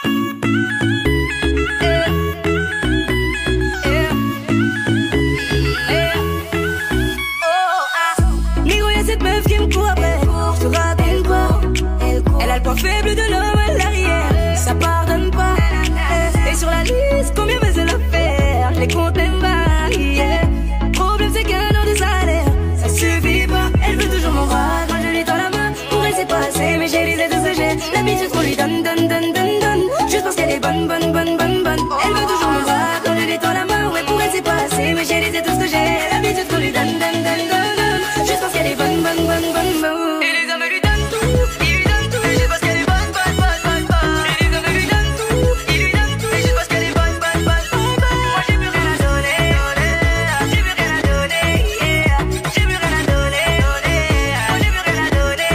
Faible de l'homme à l'arrière, ça pardonne pas. Et sur la liste, combien veut la faire? Je les compte même pas. Problème c'est qu'un an de salaire, ça suffit pas. Elle veut toujours mon bras quand je lui tends la main. Pour elle c'est pas assez, mais j'ai lisé tout ce que j'ai. L'habitude qu'on lui donne. Juste parce qu'elle est bonne. Elle veut toujours mon bras quand je lui tends la main. Ouais, pour elle c'est pas assez, mais j'ai lisé tout ce que j'ai. L'habitude qu'on lui donne. Juste parce qu'elle est bonne. Et les hommes lui donnent tout, ils lui donnent tout. Juste parce qu'elle est bonne. Et les hommes lui donnent tout, ils lui donnent tout. Juste parce qu'elle est bonne. Moi j'ai plus rien à donner, j'ai plus rien à donner, j'ai plus rien à donner, moi j'ai plus rien à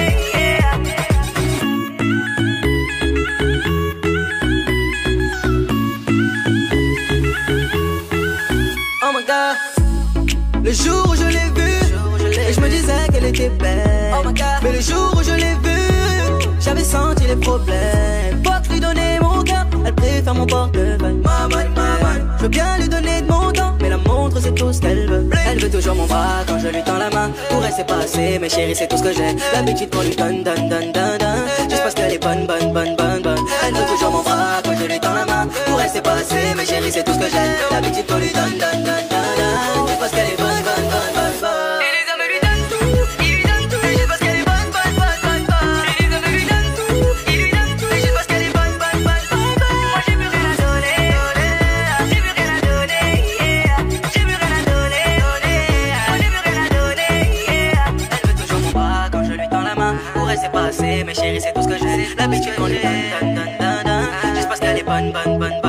donner. Oh my god, le jour où je l'ai vue, et je me disais qu'elle était belle. Oh my god. Mais le jour où je l'ai vue, j'avais senti les problèmes. Pas que lui donner mon cœur, elle préfère mon portefeuille. Je veux bien lui donner de mon temps, mais la montre c'est tout ce qu'elle veut. Elle veut toujours mon bras quand je lui tends la main. Pour elle c'est pas assez, mais chérie c'est tout ce que j'ai. L'habitude qu'on lui donne. Juste parce qu'elle est bonne. Elle veut toujours mon bras quand je lui tends la main. Pour elle c'est pas assez, mais chérie c'est tout ce que j'ai. L'habitude qu'on lui donne. Juste parce qu'elle est bonne. Et les hommes lui donnent tout, ils lui donnent tout. Juste parce qu'elle est bonne. Et les hommes lui donnent tout, ils lui donnent tout. Juste parce qu'elle est bonne. Moi j'ai plus rien à donner, j'ai plus rien à donner, j'ai plus rien à donner, moi j'ai plus rien à donner. Elle veut toujours mon bras quand je lui tends la main. Pour elle c'est pas assez, mais chérie c'est tout ce que j'ai. L'habitude qu'on lui donne. Juste parce qu'elle est bonne.